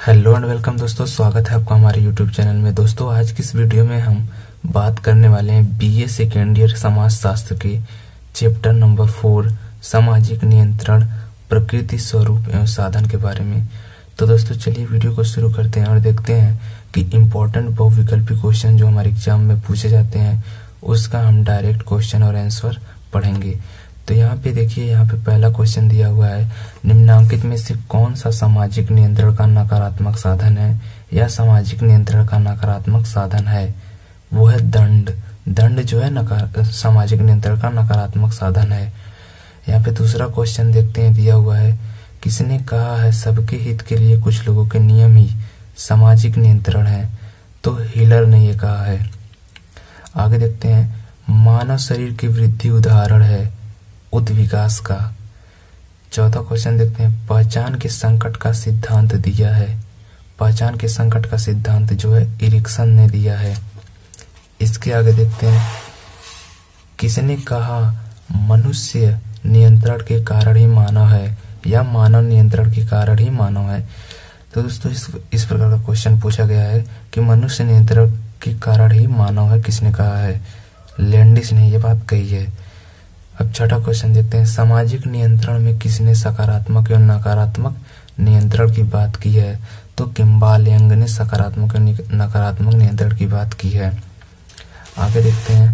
Hello and welcome दोस्तों, स्वागत है आपका हमारे यूट्यूब चैनल में। दोस्तों आज की इस वीडियो में हम बात करने वाले हैं बीए सेकेंड ईयर समाज शास्त्र के चैप्टर नंबर 4 सामाजिक नियंत्रण, प्रकृति, स्वरूप एवं साधन के बारे में। तो दोस्तों चलिए वीडियो को शुरू करते हैं और देखते हैं कि इम्पोर्टेंट बहुविकल्पी क्वेश्चन जो हमारे एग्जाम में पूछे जाते हैं उसका हम डायरेक्ट क्वेश्चन और आंसर पढ़ेंगे। तो यहाँ पे देखिए, यहाँ पे पहला क्वेश्चन दिया हुआ है, निम्नांकित में से कौन सा सामाजिक नियंत्रण का नकारात्मक साधन है या सामाजिक नियंत्रण का नकारात्मक साधन है? वो है दंड। दंड जो है सामाजिक नियंत्रण का नकारात्मक साधन है। यहाँ पे दूसरा क्वेश्चन देखते हैं, दिया हुआ है, किसने कहा है सबके हित के लिए कुछ लोगों के नियम ही सामाजिक नियंत्रण है? तो हिलर ने ये कहा है। आगे देखते हैं, मानव शरीर की वृद्धि उदाहरण है उद्विकास का। चौथा क्वेश्चन देखते हैं, पहचान के संकट का सिद्धांत दिया है। पहचान के संकट का सिद्धांत जो है इरिक्सन ने दिया है। इसके आगे देखते हैं, किसने कहा मनुष्य नियंत्रण के कारण ही मानव है या मानव नियंत्रण के कारण ही मानव है? तो दोस्तों इस प्रकार का क्वेश्चन पूछा गया है कि मनुष्य नियंत्रण के कारण ही मानव है, किसने कहा है? लैंडिस ने ये बात कही है। अब छठा क्वेश्चन देखते हैं, सामाजिक नियंत्रण में किसने सकारात्मक एवं नकारात्मक नियंत्रण की बात की है? तो किम्बाल यंग ने सकारात्मक और नकारात्मक नियंत्रण की बात की है। आगे देखते हैं,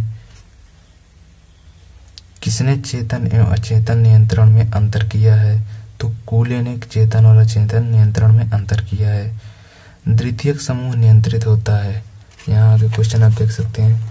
किसने चेतन एवं अचेतन नियंत्रण में अंतर किया है? तो कूले ने चेतन और अचेतन नियंत्रण में अंतर किया है। द्वितीयक समूह नियंत्रित होता है। यहाँ आगे क्वेश्चन आप देख सकते हैं,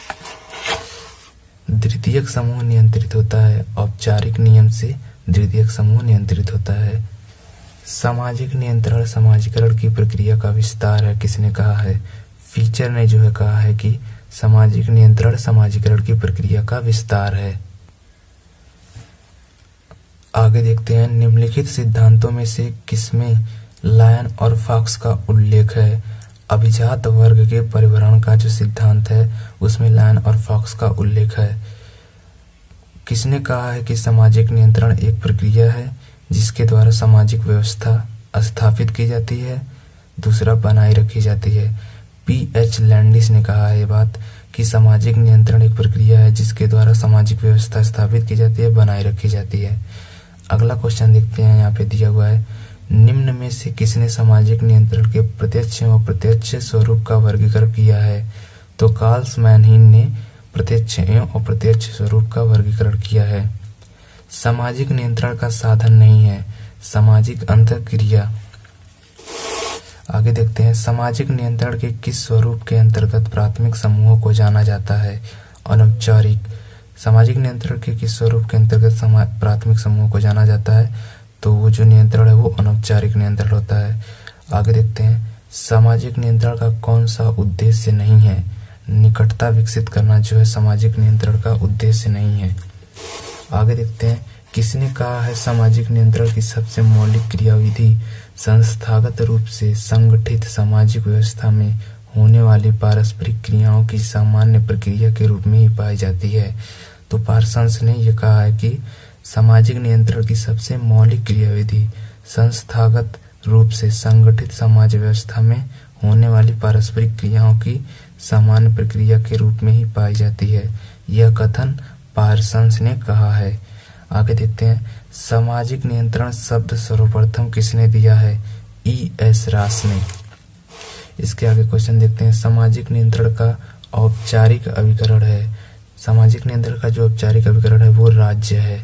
द्वितीयक समूह नियंत्रित होता है औपचारिक नियम से। द्वितीयक समूह नियंत्रित होता है। सामाजिक नियंत्रण समाजीकरण की प्रक्रिया का विस्तार है, किसने कहा है? फीचर ने जो है कहा है कि सामाजिक नियंत्रण समाजीकरण की प्रक्रिया का विस्तार है। आगे देखते हैं, निम्नलिखित सिद्धांतों में से किसमें लायन और फॉक्स का उल्लेख है? अभिजात वर्ग के परिवरण का जो सिद्धांत है उसमें लायन और फॉक्स का उल्लेख है। किसने कहा है कि सामाजिक नियंत्रण एक प्रक्रिया है जिसके द्वारा सामाजिक व्यवस्था स्थापित की जाती है, दूसरा बनाए रखी जाती है? P.H. लैंडिस ने कहा है ये बात कि सामाजिक नियंत्रण एक प्रक्रिया है जिसके द्वारा सामाजिक व्यवस्था स्थापित की जाती है, बनाए रखी जाती है। अगला क्वेश्चन देखते हैं, यहाँ पे दिया हुआ है, निम्न में से किसने सामाजिक नियंत्रण के प्रत्यक्ष एवं अप्रत्यक्ष स्वरूप का वर्गीकरण किया है? तो कार्ल मैनहीन ने प्रत्यक्ष एवं अप्रत्यक्ष स्वरूप का वर्गीकरण किया है। सामाजिक नियंत्रण का साधन नहीं है सामाजिक अंतःक्रिया। आगे देखते हैं, सामाजिक नियंत्रण के किस स्वरूप के अंतर्गत प्राथमिक समूहों को जाना जाता है? अनौपचारिक। सामाजिक नियंत्रण के किस स्वरूप के अंतर्गत प्राथमिक समूहों को जाना जाता है? तो वो जो नियंत्रण है वो अनौपचारिक नियंत्रण होता है। आगे देखते हैं, सामाजिक नियंत्रण का कौन सा उद्देश्य नहीं है? निकटता विकसित करना जो है सामाजिक नियंत्रण का उद्देश्य नहीं है। आगे देखते हैं, किसने कहा है सामाजिक नियंत्रण की सबसे मौलिक क्रियाविधि संस्थागत रूप से संगठित सामाजिक व्यवस्था में होने वाली पारस्परिक क्रियाओं की सामान्य प्रक्रिया के रूप में ही पाई जाती है? तो पार्सन्स ने यह कहा है कि सामाजिक नियंत्रण की सबसे मौलिक क्रियाविधि संस्थागत रूप से संगठित समाज व्यवस्था में होने वाली पारस्परिक क्रियाओं की सामान्य प्रक्रिया के रूप में ही पाई जाती है। यह कथन पार्सन्स ने कहा है। आगे देखते हैं, सामाजिक नियंत्रण शब्द सर्वप्रथम किसने दिया है? E.S. रास ने। इसके आगे क्वेश्चन देखते हैं, सामाजिक नियंत्रण का औपचारिक अभिकरण है। सामाजिक नियंत्रण का जो औपचारिक अभिकरण है वो राज्य है।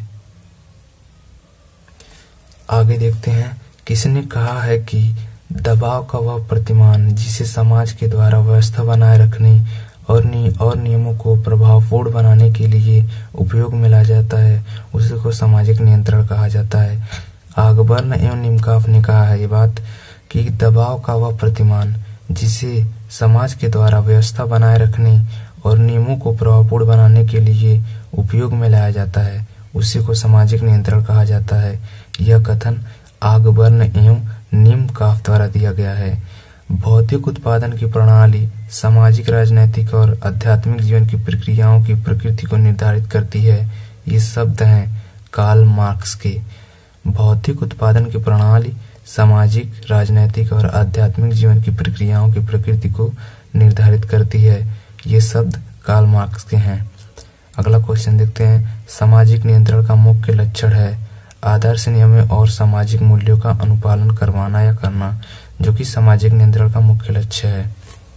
आगे देखते हैं, किसने कहा है कि दबाव का वह प्रतिमान जिसे समाज के द्वारा व्यवस्था बनाए रखने और नियमों को प्रभावपूर्ण बनाने के लिए उपयोग में लाया जाता है उसी को सामाजिक नियंत्रण कहा जाता है? आगबर्न एवं निमकाफ ने कहा है ये बात कि दबाव का वह प्रतिमान जिसे समाज के द्वारा व्यवस्था बनाए रखने और नियमों को प्रभावपूर्ण बनाने के लिए उपयोग में लाया जाता है उसी को सामाजिक नियंत्रण कहा जाता है। यह कथन आगबर्न एवं निमकाफ द्वारा दिया गया है। भौतिक उत्पादन की प्रणाली सामाजिक, राजनैतिक और आध्यात्मिक जीवन की प्रक्रियाओं की प्रकृति को निर्धारित करती है। ये शब्द हैं कार्ल मार्क्स के। भौतिक उत्पादन की प्रणाली सामाजिक, राजनैतिक और आध्यात्मिक जीवन की प्रक्रियाओं की प्रकृति को निर्धारित करती है। ये शब्द कार्ल मार्क्स के हैं। अगला क्वेश्चन देखते हैं। सामाजिक नियंत्रण का मुख्य लक्षण है आदर्श नियमों और सामाजिक मूल्यों का अनुपालन करवाना या करना, जो कि सामाजिक नियंत्रण का मुख्य लक्ष्य है।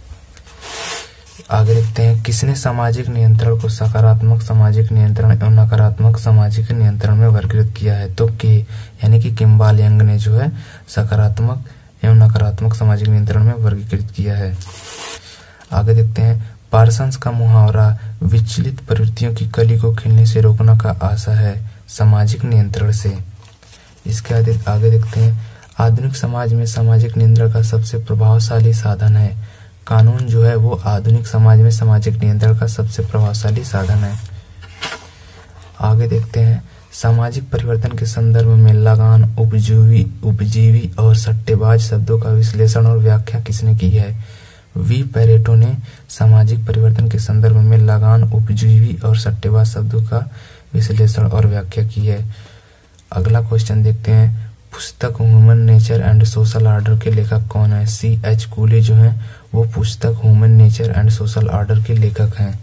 आगे देखते हैं। किसने सामाजिक नियंत्रण को सकारात्मक सामाजिक नियंत्रण एवं नकारात्मक सामाजिक नियंत्रण में वर्गीकृत किया है? तो के यानी कि किम्बाल यंग ने जो है सकारात्मक एवं नकारात्मक सामाजिक नियंत्रण में वर्गीकृत किया है। आगे देखते हैं। पार्सन्स का मुहावरा विचलित प्रवृत्तियों की कली को खिलने से रोकना का आशा है सामाजिक नियंत्रण से। इसके आगे देखते हैं। आधुनिक समाज में सामाजिक नियंत्रण का सबसे प्रभावशाली साधन है। कानून जो है वो आधुनिक समाज में सामाजिक नियंत्रण का सबसे प्रभावशाली साधन है। आगे देखते हैं। सामाजिक परिवर्तन के संदर्भ में लगान, उपजीवी और सट्टेबाज शब्दों का विश्लेषण और व्याख्या किसने की है? वी पेरेटो ने सामाजिक परिवर्तन के संदर्भ में लगान, उपजीवी और सट्टेबाज शब्दों का विश्लेषण और व्याख्या की है। अगला क्वेश्चन देखते हैं। पुस्तक human nature and social order के लेखक कौन है? C.H. कूले जो हैं वो पुस्तक human nature and social order के लेखक हैं।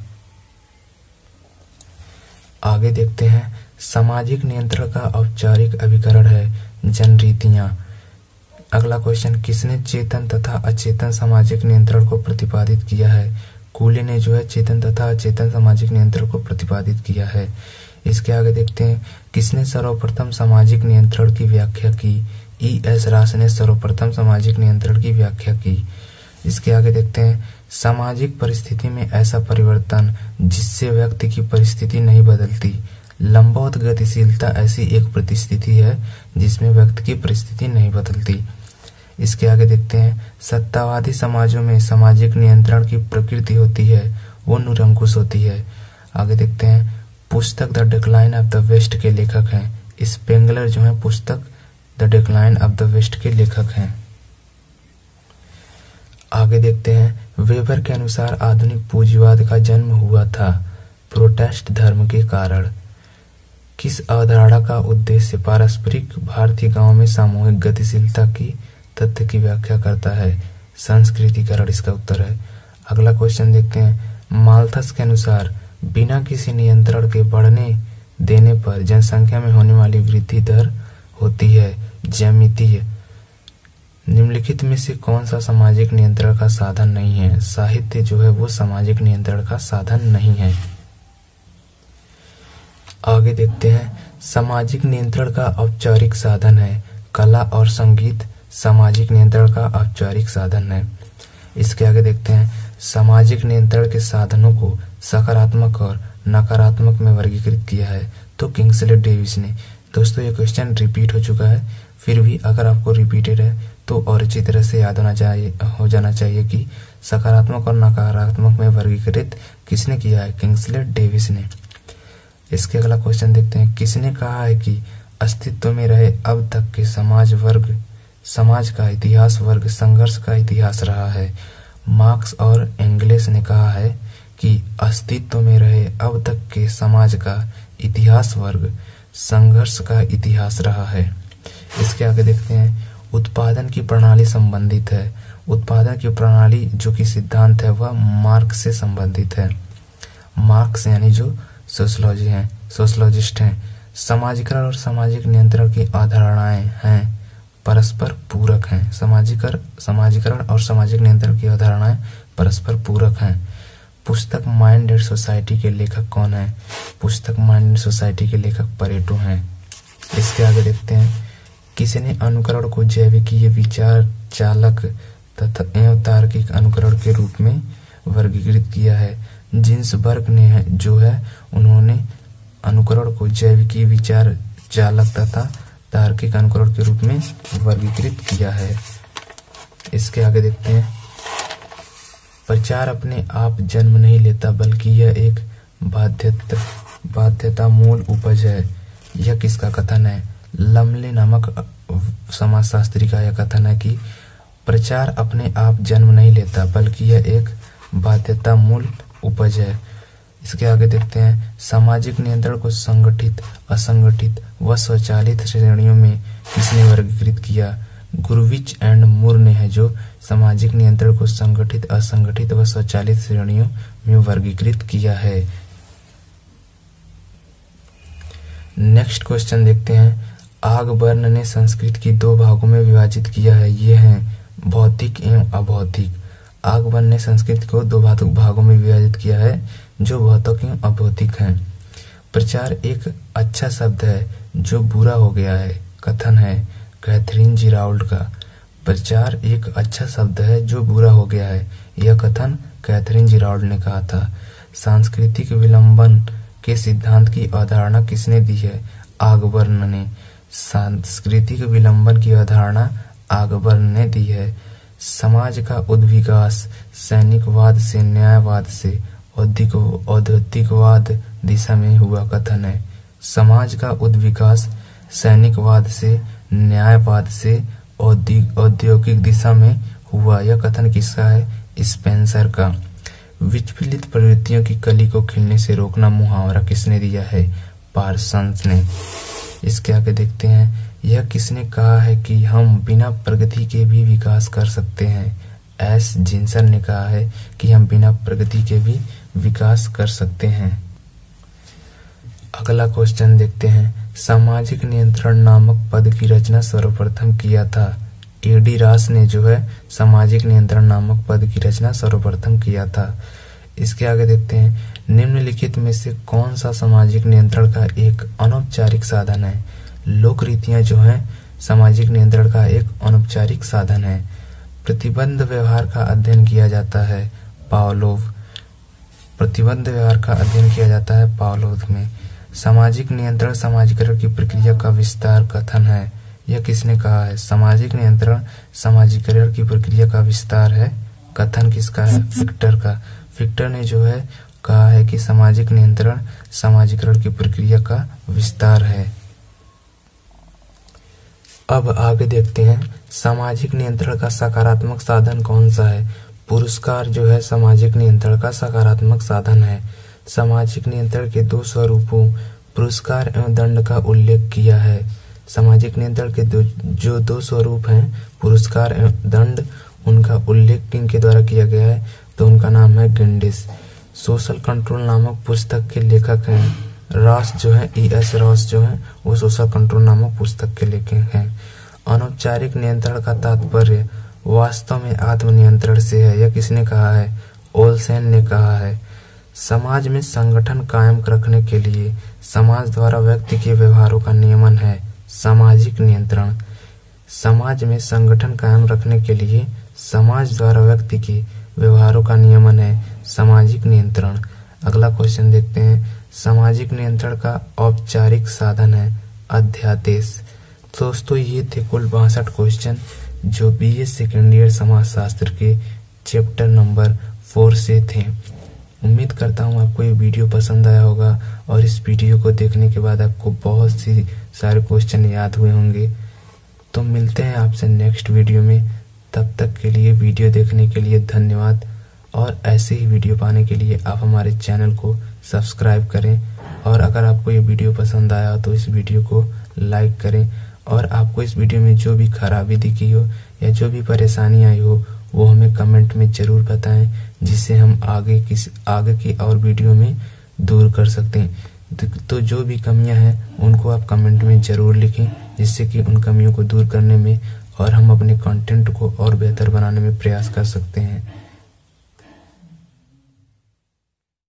आगे देखते हैं। सामाजिक नियंत्रण का औपचारिक अभिकरण है जनरीतियां। अगला क्वेश्चन। किसने चेतन तथा अचेतन सामाजिक नियंत्रण को प्रतिपादित किया है? कूले ने जो है चेतन तथा अचेतन सामाजिक नियंत्रण को प्रतिपादित किया है। इसके आगे देखते हैं। किसने सर्वप्रथम सामाजिक नियंत्रण की व्याख्या की? E.S. रास ने सर्वप्रथम सामाजिक नियंत्रण की व्याख्या की। इसके आगे देखते हैं। सामाजिक परिस्थिति में ऐसा परिवर्तन जिससे व्यक्ति की परिस्थिति नहीं बदलती। लंबवत गतिशीलता ऐसी एक परिस्थिति है जिसमें व्यक्ति की परिस्थिति नहीं बदलती। इसके आगे देखते हैं। सत्तावादी समाजों में सामाजिक नियंत्रण की प्रकृति होती है, वो निरंकुश होती है। आगे देखते हैं। पुस्तक the decline of the West के लेखक हैं स्पेंगलर जो है पुस्तक the decline of the West के लेखक हैं। आगे देखते हैं। वेबर के अनुसार आधुनिक पूंजीवाद का जन्म हुआ था प्रोटेस्ट धर्म के कारण। किस अवधारणा का उद्देश्य पारस्परिक भारतीय गांव में सामूहिक गतिशीलता की तथ्य की व्याख्या करता है? संस्कृतिकरण इसका उत्तर है। अगला क्वेश्चन देखते हैं। माल्थस के अनुसार बिना किसी नियंत्रण के बढ़ने देने पर जनसंख्या में होने वाली वृद्धि दर होती है ज्यामितीय। निम्नलिखित में से कौन सा सामाजिक नियंत्रण का साधन नहीं है? साहित्य जो है वो सामाजिक नियंत्रण का साधन नहीं है। आगे देखते हैं। सामाजिक नियंत्रण का औपचारिक साधन है कला और संगीत सामाजिक नियंत्रण का औपचारिक साधन है। इसके आगे देखते हैं। सामाजिक नियंत्रण के साधनों को सकारात्मक और नकारात्मक में वर्गीकृत किया है तो किंग्सले डेविस ने। दोस्तों ये क्वेश्चन रिपीट हो चुका है, फिर भी अगर आपको रिपीटेड है तो और अच्छी तरह से याद हो जाना चाहिए कि सकारात्मक और नकारात्मक में वर्गीकृत किसने किया है? किंग्सले डेविस ने। इसके अगला क्वेश्चन देखते हैं। किसने कहा है कि अस्तित्व में रहे अब तक के समाज का इतिहास वर्ग संघर्ष का इतिहास रहा है? मार्क्स और एंगेल्स ने कहा है कि अस्तित्व में रहे अब तक के समाज का इतिहास वर्ग संघर्ष का इतिहास रहा है। इसके आगे देखते हैं। उत्पादन की प्रणाली संबंधित है। उत्पादन की प्रणाली जो कि सिद्धांत है वह मार्क्स से संबंधित है। मार्क्स यानी जो सोशलॉजिस्ट हैं। समाजीकरण और सामाजिक नियंत्रण की अवधारणाएं हैं परस्पर पूरक हैं। समाजीकरण और सामाजिक नियंत्रण की अवधारणाएं परस्पर पूरक हैं। पुस्तक माइंड एंड सोसाइटी के लेखक कौन है? पुस्तक माइंड एंड सोसाइटी के लेखक पेरेटो हैं। इसके आगे देखते हैं। किसने अनुकरण को जैविकीय विचार चालक तथा एवं तार्किक अनुकरण के रूप में वर्गीकृत किया है? जिन्सबर्ग ने जो है उन्होंने अनुकरण को जैविकीय विचार चालक तथा तार्किक अनुकरण के रूप में वर्गीकृत किया है। इसके आगे देखते हैं। प्रचार अपने आप जन्म नहीं लेता बल्कि यह एक बाध्यता मूल उपज है। यह किसका कथन है? लमले नामक समाजशास्त्री का यह कथन है कि प्रचार अपने आप जन्म नहीं लेता बल्कि यह एक बाध्यता मूल उपज है। इसके आगे देखते हैं। सामाजिक नियंत्रण को संगठित, असंगठित व स्वचालित श्रेणियों में किसने वर्गीकृत किया? गुरविच एंड मूर ने है जो सामाजिक नियंत्रण को संगठित, असंगठित व स्वचालित श्रेणियों में वर्गीकृत किया है। नेक्स्ट क्वेश्चन देखते हैं। आगबर्न ने संस्कृत की दो भागों में विभाजित किया है, ये हैं भौतिक एवं अभौतिक। आगबर्न ने संस्कृत को दो भागों में विभाजित किया है जो भौतिक एवं अभौतिक हैं। प्रचार एक अच्छा शब्द है जो बुरा हो गया है, कथन है कैथरीन जिराल्ड का। प्रचार एक अच्छा शब्द है जो बुरा हो गया है, यह कथन कैथरीन जिराल्ड ने कहा था। सांस्कृतिक विलंबन के सिद्धांत की अवधारणा किसने दी है? आगबर्न ने। सांस्कृतिक विलंबन की अवधारणा आगबर्न ने दी है। समाज का उद्विकास सैनिकवाद से न्यायवाद से औद्योगिकवाद दिशा में हुआ, कथन है। समाज का उद्विकास सैनिकवाद से न्यायवाद से औद्योगिक दिशा में हुआ, यह कथन किसका है? स्पेंसर का। विचलित प्रवृत्तियों की कली को खिलने से रोकना मुहावरा किसने दिया है? पार्सन्स ने। इसके आगे देखते हैं। यह किसने कहा है कि हम बिना प्रगति के भी विकास कर सकते हैं? एस जिन्सर ने कहा है कि हम बिना प्रगति के भी विकास कर सकते हैं। अगला क्वेश्चन देखते हैं। सामाजिक नियंत्रण नामक पद की रचना सर्वप्रथम किया था। एडी रास ने जो है सामाजिक नियंत्रण नामक पद की रचना सर्वप्रथम किया था। इसके आगे देखते हैं। निम्नलिखित में से कौन सा सामाजिक नियंत्रण का एक अनौपचारिक साधन है? लोक रीतियां जो हैं सामाजिक नियंत्रण का एक अनौपचारिक साधन है। प्रतिबंध व्यवहार का अध्ययन किया जाता है पावलोव। प्रतिबंध व्यवहार का अध्ययन किया जाता है पावलोव में। सामाजिक नियंत्रण समाजीकरण की प्रक्रिया का विस्तार, कथन है। यह किसने कहा है? सामाजिक नियंत्रण समाजीकरण की प्रक्रिया का विस्तार है, कथन किसका है? फिक्टर का। फिक्टर ने जो है कहा है कि सामाजिक नियंत्रण समाजीकरण की प्रक्रिया का विस्तार है। अब आगे देखते हैं। सामाजिक नियंत्रण का सकारात्मक साधन कौन सा है? पुरस्कार जो है सामाजिक नियंत्रण का सकारात्मक साधन है। सामाजिक नियंत्रण के दो स्वरूपों पुरस्कार एवं दंड का उल्लेख किया है। सामाजिक नियंत्रण के जो दो स्वरूप हैं पुरस्कार एवं दंड, उनका उल्लेख किनके द्वारा किया गया है? तो उनका नाम है गेंडिस। सोशल कंट्रोल नामक पुस्तक के लेखक हैं रॉस जो है E.S. रॉस जो है वो सोशल कंट्रोल नामक पुस्तक के लेखक हैं। अनौपचारिक नियंत्रण का तात्पर्य वास्तव में आत्मनियंत्रण से है, यह किसने कहा है? ओलसेन ने कहा है। समाज में संगठन कायम रखने के लिए समाज द्वारा व्यक्ति के व्यवहारों का नियमन है सामाजिक नियंत्रण। समाज में संगठन कायम रखने के लिए समाज द्वारा व्यक्ति के व्यवहारों का नियमन है सामाजिक नियंत्रण। अगला क्वेश्चन देखते हैं। सामाजिक नियंत्रण का औपचारिक साधन है अध्यादेश। दोस्तों ये थे कुल 62 क्वेश्चन जो BA सेकेंड ईयर समाजशास्त्र के चैप्टर नंबर 4 से थे। उम्मीद करता हूँ आपको ये वीडियो पसंद आया होगा और इस वीडियो को देखने के बाद आपको बहुत सी सारे क्वेश्चन याद हुए होंगे। तो मिलते हैं आपसे नेक्स्ट वीडियो में। तब तक के लिए वीडियो देखने के लिए धन्यवाद और ऐसे ही वीडियो पाने के लिए आप हमारे चैनल को सब्सक्राइब करें और अगर आपको ये वीडियो पसंद आया तो इस वीडियो को लाइक करें और आपको इस वीडियो में जो भी खराबी दिखी हो या जो भी परेशानी आई हो वो हमें कमेंट में ज़रूर बताएं, जिससे हम आगे की और वीडियो में दूर कर सकते हैं। तो जो भी कमियां हैं उनको आप कमेंट में ज़रूर लिखें, जिससे कि उन कमियों को दूर करने में और हम अपने कंटेंट को और बेहतर बनाने में प्रयास कर सकते हैं।